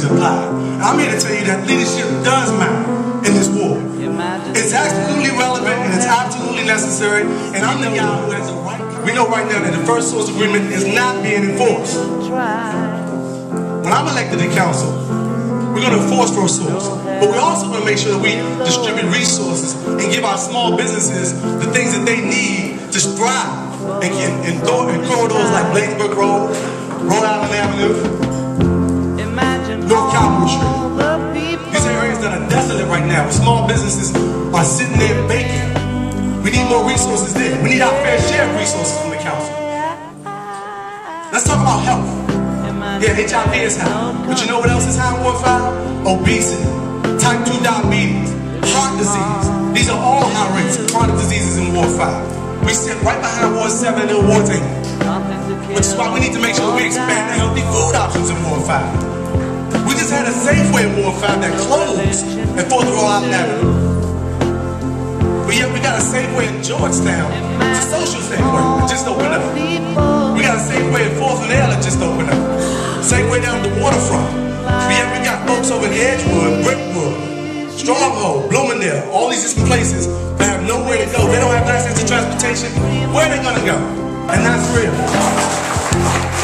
the pie. And I'm here to tell you that leadership does matter in this war. It's absolutely relevant and it's absolutely necessary. And I'm the guy who has the right. We know right now that the first source agreement is not being enforced. When I'm elected to council, we're going to enforce first source. But we're also going to make sure that we distribute resources and give our small businesses the things that they need to strive in corridors like Bladensburg Road, Rhode Island Avenue, North Calvary Street. These are areas that are desolate right now, where small businesses are sitting there vacant. We need more resources there. We need our fair share of resources from the council. Let's talk about health. Yeah, HIV is high. But you know what else is high in Ward 5? Obesity, type 2 diabetes, heart disease. These are all high rates of chronic diseases in Ward 5. We sit right behind Ward 7 and Ward 8. Which is why we need to make sure we expand the healthy food options in Ward 5. We just had a Safeway in Ward 5 that closed at 4th Rhode Island Avenue. But yet we got a Safeway in Georgetown. It's a social Safeway that just opened up. We got a Safeway in 4th and L that just opened up. Safeway down the waterfront. But yet we got folks over in Edgewood, Brickwood, Stronghold, Bloomingdale, all these different places that have nowhere to go. They don't have access to transportation. Where are they gonna go? And that's real.